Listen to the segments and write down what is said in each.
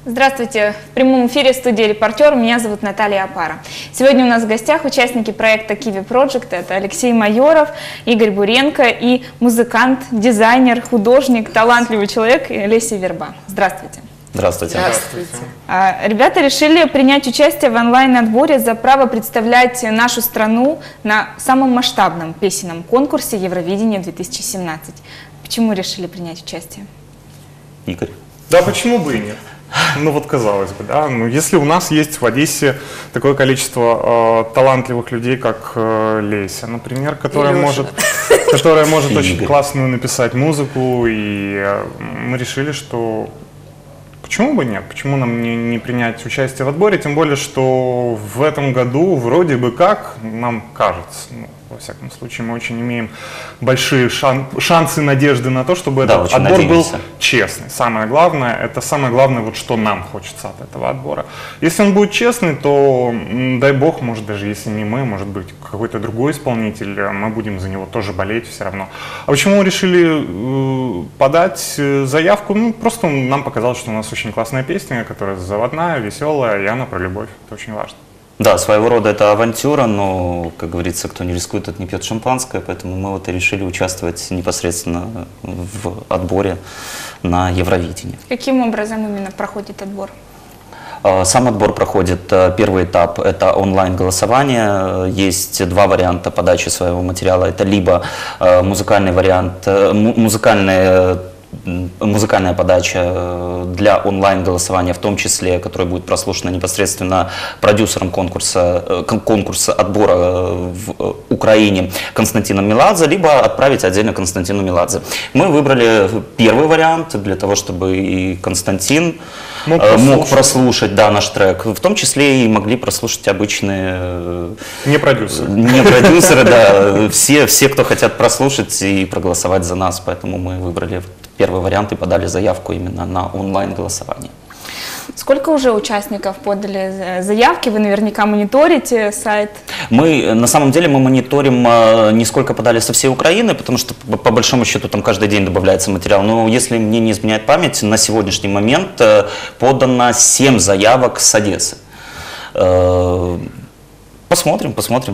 Здравствуйте! В прямом эфире студии «Репортер». Меня зовут Наталья Опара. Сегодня у нас в гостях участники проекта Kiwi Project. Это Алексей Майоров, Игорь Буренко и музыкант, дизайнер, художник, талантливый человек Леся Верба. Здравствуйте! Здравствуйте. Здравствуйте. Ребята решили принять участие в онлайн-отборе за право представлять нашу страну на самом масштабном песенном конкурсе Евровидения 2017. Почему решили принять участие? Игорь. Да, почему бы и нет? Ну вот казалось бы, да. Ну, если у нас есть в Одессе такое количество талантливых людей, как Леся, например, которая может очень классную написать музыку, и мы решили, что почему бы нет? Почему нам не принять участие в отборе? Тем более, что в этом году вроде бы как, нам кажется, во всяком случае, мы очень имеем большие шансы, надежды на то, чтобы этот отбор был честный. Самое главное, вот что нам хочется от этого отбора. Если он будет честный, то, дай бог, может, даже если не мы, может быть, какой-то другой исполнитель, мы будем за него тоже болеть все равно. А почему мы решили подать заявку? Ну, просто нам показалось, что у нас очень классная песня, которая заводная, веселая, и она про любовь. Это очень важно. Да, своего рода это авантюра, но, как говорится, кто не рискует, тот не пьет шампанское, поэтому мы вот и решили участвовать непосредственно в отборе на Евровидение. Каким образом именно проходит отбор? Сам отбор проходит, первый этап – это онлайн-голосование. Есть два варианта подачи своего материала. Это либо музыкальный вариант, музыкальная подача для онлайн-голосования, в том числе, которая будет прослушана непосредственно продюсером конкурса отбора в Украине Константином Меладзе, либо отправить отдельно Константину Меладзе. Мы выбрали первый вариант для того, чтобы и Константин мог прослушать наш трек, в том числе и могли прослушать обычные не продюсеры, да, все, кто хотят прослушать и проголосовать за нас, поэтому мы выбрали первый вариант и подали заявку именно на онлайн-голосование. Сколько уже участников подали заявки? Вы наверняка мониторите сайт. На самом деле мы мониторим не сколько подали со всей Украины, потому что по большому счету там каждый день добавляется материал. Но если мне не изменяет память, на сегодняшний момент подано 7 заявок с Одессы. Посмотрим.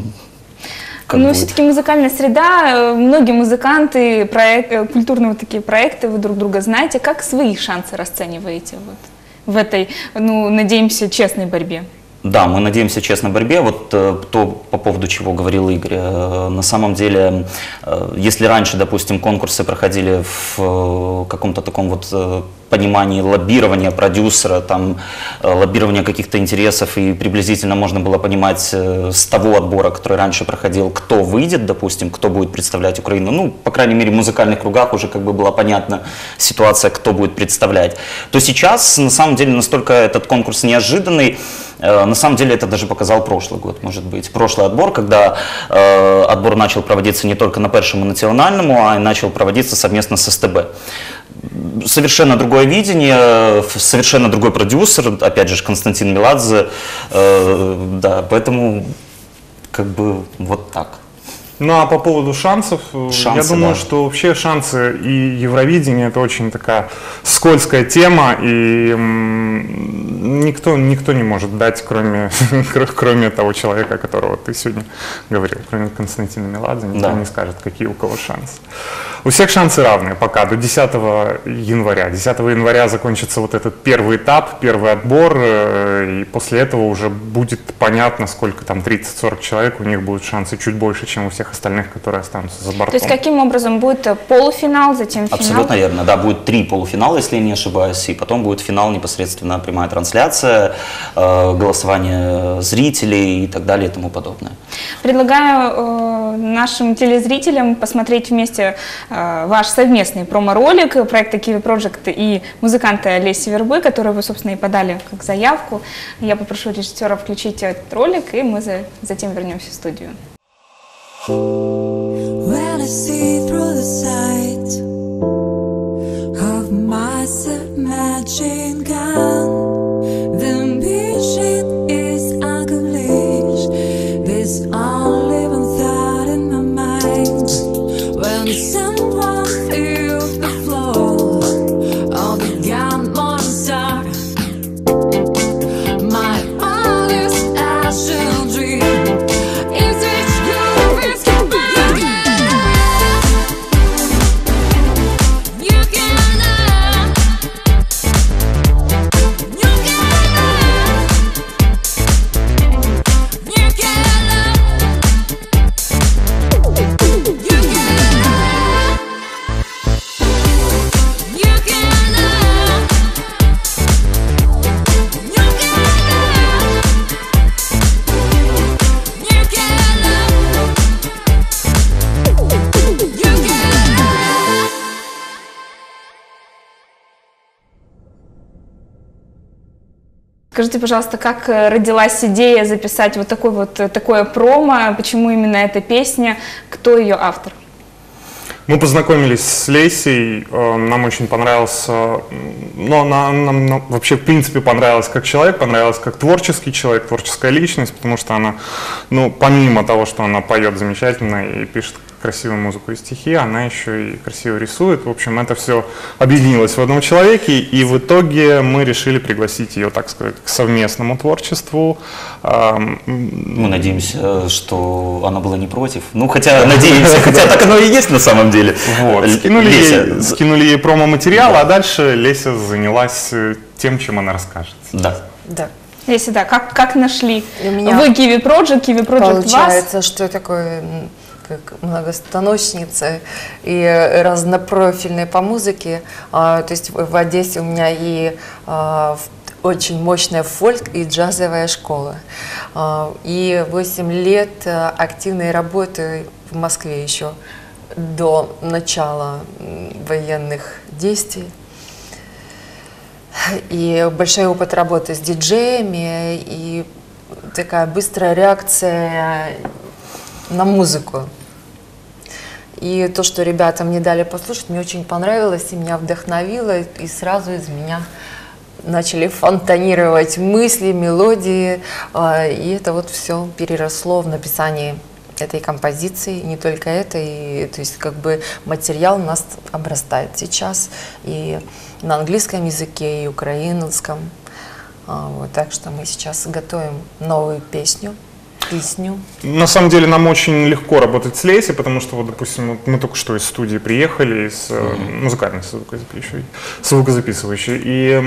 Но все-таки музыкальная среда, многие музыканты, культурные такие проекты, вы друг друга знаете. Как свои шансы расцениваете в этой, надеемся, честной борьбе? Да, мы надеемся честной борьбе. Вот то, по поводу чего говорил Игорь. На самом деле, если раньше, допустим, конкурсы проходили в каком-то таком понимании лоббирования продюсера, лоббирования каких-то интересов, и приблизительно можно было понимать с того отбора, который раньше проходил, кто выйдет, допустим, кто будет представлять Украину. По крайней мере, в музыкальных кругах уже была понятна ситуация, кто будет представлять. То сейчас, на самом деле, настолько этот конкурс неожиданный. На самом деле это даже показал прошлый год, может быть. Прошлый отбор, когда отбор начал проводиться не только на Першому национальному, а и начал проводиться совместно с СТБ. Совершенно другое видение, совершенно другой продюсер, опять же, Константин Меладзе. Да, поэтому вот так. Ну а по поводу шансов, я думаю, что вообще шансы и Евровидение — это очень такая скользкая тема, и никто не может дать, кроме того человека, которого ты сегодня говорил, кроме Константина Меладзе, никто не скажет, какие у кого шансы. У всех шансы равные пока, до 10 января. 10 января закончится вот этот первый этап, первый отбор, и после этого уже будет понятно, сколько там, 30-40 человек, у них будут шансы чуть больше, чем у всех остальных, которые останутся за бортом. То есть каким образом будет полуфинал, затем финал? Абсолютно верно, да, будет 3 полуфинала, если я не ошибаюсь, и потом будет финал, непосредственно прямая трансляция, голосование зрителей и так далее и тому подобное. Предлагаю нашим телезрителям посмотреть вместе ваш совместный промо-ролик проекта Kiwi Project и музыканта Леси Вербы, который вы, собственно, и подали как заявку. Я попрошу режиссера включить этот ролик, и мы затем вернемся в студию. When I see through the sight of my submachine gun, the mission is accomplished. This only one thought in my mind. When someone feels the floor of the gun monster, Скажите, пожалуйста, как родилась идея записать вот такое промо, почему именно эта песня, кто ее автор? Мы познакомились с Лесей, нам очень понравился, но нам вообще в принципе понравилась как человек, понравилась как творческий человек, творческая личность, потому что она, ну, помимо того, что она поет замечательно и пишет красивую музыку и стихи, она еще и красиво рисует. В общем, это все объединилось в одном человеке, и в итоге мы решили пригласить ее, так сказать, к совместному творчеству. Мы надеемся, что она была не против. Ну, хотя, надеемся, хотя так оно и есть на самом деле. Вот. Скинули ей промо-материал, а дальше Леся занялась тем, чем она расскажет. Да. Да. Если да, как нашли? У меня Вы Kiwi Project вас? Получается, что я такой, как многостаночница и разнопрофильной по музыке. То есть в Одессе у меня и очень мощная фольк и джазовая школа. И 8 лет активной работы в Москве еще до начала военных действий. И большой опыт работы с диджеями, и такая быстрая реакция на музыку. И то, что ребята мне дали послушать, мне очень понравилось, и меня вдохновило, и сразу из меня начали фонтанировать мысли, мелодии, и это вот все переросло в написание этой композиции, не только это, и то есть как бы материал у нас обрастает сейчас и на английском языке, и украинском, вот, так что мы сейчас готовим новую песню. На самом деле нам очень легко работать с Лесей, потому что, вот, допустим, мы только что из студии приехали, из музыкальной звукозаписывающей,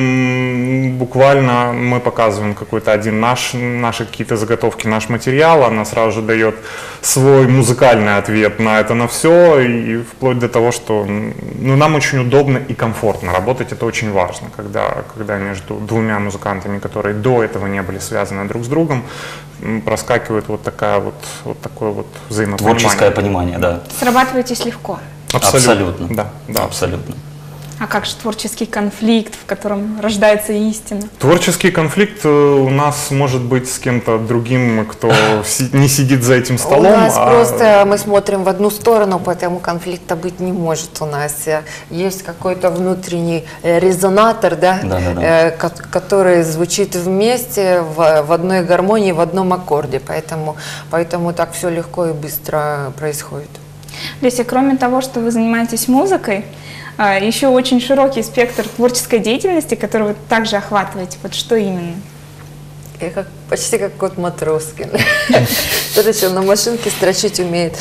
и буквально мы показываем какой-то один наши какие-то заготовки, наш материал, она сразу же дает свой музыкальный ответ на это, на все, и вплоть до того, что нам очень удобно и комфортно работать, это очень важно, когда между двумя музыкантами, которые до этого не были связаны друг с другом, проскакивает вот такое вот взаимопонимание. Творческое понимание, да. Срабатываетесь легко. Абсолютно. Да, абсолютно. А как же творческий конфликт, в котором рождается истина? Творческий конфликт у нас может быть с кем-то другим, кто не сидит за этим столом. У нас просто мы смотрим в одну сторону, поэтому конфликта быть не может у нас. Есть какой-то внутренний резонатор, да, который звучит вместе, в одной гармонии, в одном аккорде. Поэтому так все легко и быстро происходит. Леся, кроме того, что вы занимаетесь музыкой, еще очень широкий спектр творческой деятельности, который вы также охватываете. Вот что именно? Я почти как кот Матроскин. Кто-то еще на машинке строчить умеет.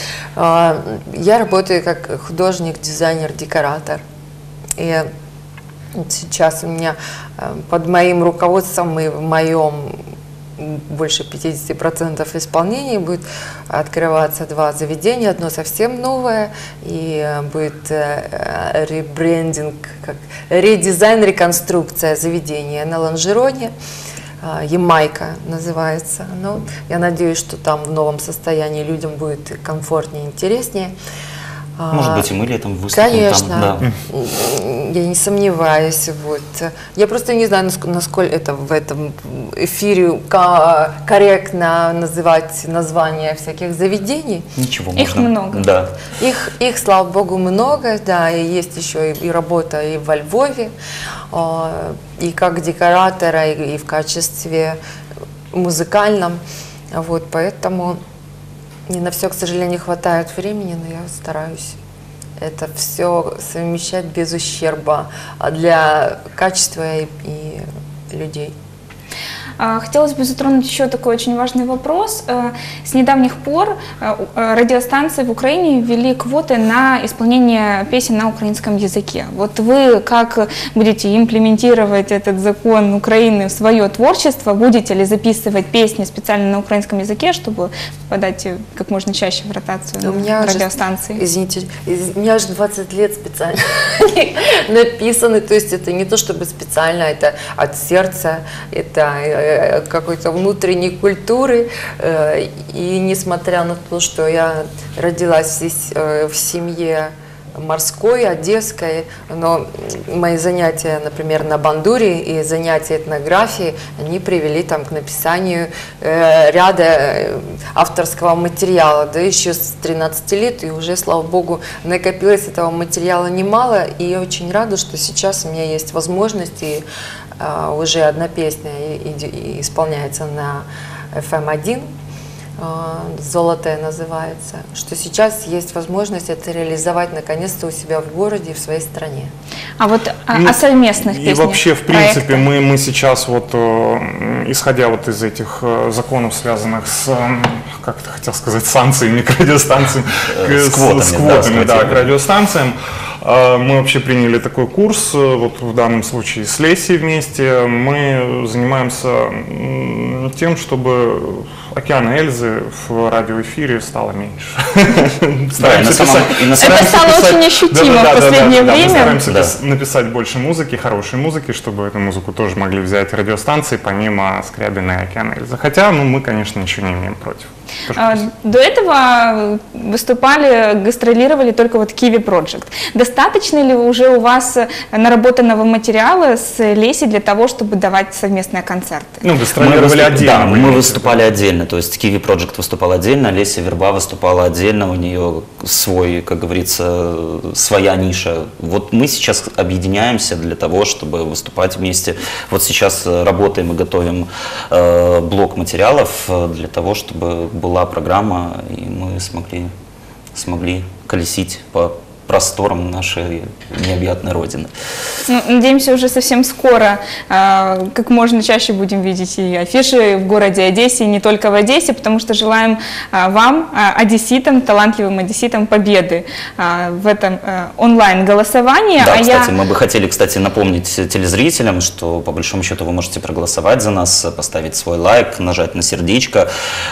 Я работаю как художник, дизайнер, декоратор. И сейчас у меня под моим руководством и в моем больше 50% исполнений будет открываться 2 заведения, одно совсем новое, и будет ребрендинг, редизайн, реконструкция заведения на Лонжероне, Ямайка называется. Но я надеюсь, что там в новом состоянии людям будет комфортнее, интереснее. Может быть, и мы летом выступим. Конечно, там, да. Я не сомневаюсь. Вот. Я просто не знаю, насколько это в этом эфире корректно называть названия всяких заведений. Ничего, их можно. Много. Да. Их, слава богу, много, да, и есть еще и работа и во Львове, и как декоратора, и в качестве музыкальном. Вот, поэтому не на все, к сожалению, не хватает времени, но я стараюсь это все совмещать без ущерба для качества и людей. Хотелось бы затронуть еще такой очень важный вопрос. С недавних пор радиостанции в Украине ввели квоты на исполнение песен на украинском языке. Вот вы как будете имплементировать этот закон Украины в свое творчество? Будете ли записывать песни специально на украинском языке, чтобы попадать как можно чаще в ротацию на радиостанции? Извините, у меня уже 20 лет специально написаны, то есть это не то чтобы специально, это от сердца, это какой-то внутренней культуры, и несмотря на то, что я родилась в семье морской, одесской, но мои занятия, например, на бандуре и занятия этнографии, они привели там к написанию ряда авторского материала, да, еще с 13 лет, и уже, слава богу, накопилось этого материала немало, и я очень рада, что сейчас у меня есть возможность, и уже одна песня исполняется на FM1, «Золотая» называется, что сейчас есть возможность это реализовать наконец-то у себя в городе и в своей стране. А вот о совместных песнях? И вообще, в принципе, мы сейчас вот, исходя вот из этих законов, связанных с, как это хотел сказать, санкциями к радиостанциям, с квотами, да, к радиостанциям, мы вообще приняли такой курс, вот в данном случае с Лесей вместе. Мы занимаемся тем, чтобы океана Эльзы в радиоэфире стало меньше. Это стало очень ощутимо в последнее время. Мы стараемся написать больше музыки, хорошей музыки, чтобы эту музыку тоже могли взять радиостанции, помимо Скрябина и океана Эльзы. Хотя, мы, конечно, ничего не имеем против. До этого выступали, гастролировали только вот Kiwi Project. Достаточно ли уже у вас наработанного материала с Лесей для того, чтобы давать совместные концерты? Гастролировали отдельно. Да, мы выступали отдельно, то есть Kiwi Project выступал отдельно, Леся Верба выступала отдельно, у нее свой, как говорится, своя ниша. Вот мы сейчас объединяемся для того, чтобы выступать вместе. Вот сейчас работаем и готовим блок материалов для того, чтобы была программа, и мы смогли колесить по просторам нашей необъятной Родины. Надеемся, уже совсем скоро как можно чаще будем видеть и афиши в городе Одессе, и не только в Одессе, потому что желаем вам, одесситам, талантливым одесситам, победы в этом онлайн-голосовании. Да, кстати, мы бы хотели, напомнить телезрителям, что по большому счету вы можете проголосовать за нас, поставить свой лайк, нажать на сердечко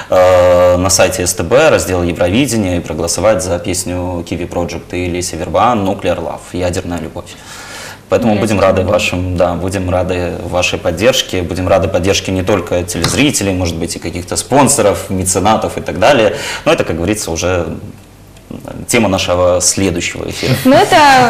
на сайте СТБ, раздел Евровидения, и проголосовать за песню Kiwi Project и Леся Верба «Nuclear Love», «Ядерная любовь». Поэтому будем рады будем рады вашей поддержке, будем рады поддержке не только телезрителей, может быть, и каких-то спонсоров, меценатов и так далее. Но это, как говорится, уже тема нашего следующего эфира. Но это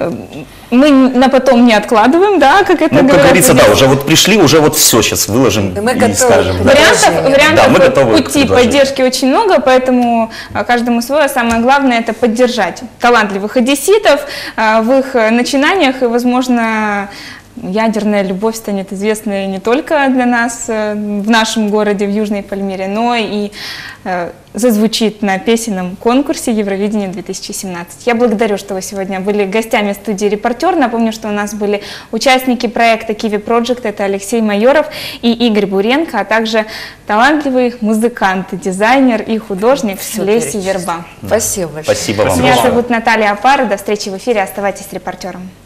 мы на потом не откладываем, да, как это как говорится, да, уже вот пришли, уже вот все сейчас выложим и скажем. Вариантов пути поддержки очень много, поэтому каждому свое. Самое главное — это поддержать талантливых одесситов в их начинаниях, и, возможно, ядерная любовь станет известной не только для нас в нашем городе, в Южной Пальмире, но и зазвучит на песенном конкурсе Евровидения 2017. Я благодарю, что вы сегодня были гостями студии «Репортер». Напомню, что у нас были участники проекта Kiwi Project, это Алексей Майоров и Игорь Буренко, а также талантливый музыкант, дизайнер и художник Леся Верба. Спасибо большое. Спасибо вам. Меня зовут Наталья Апара. До встречи в эфире. Оставайтесь с «Репортером».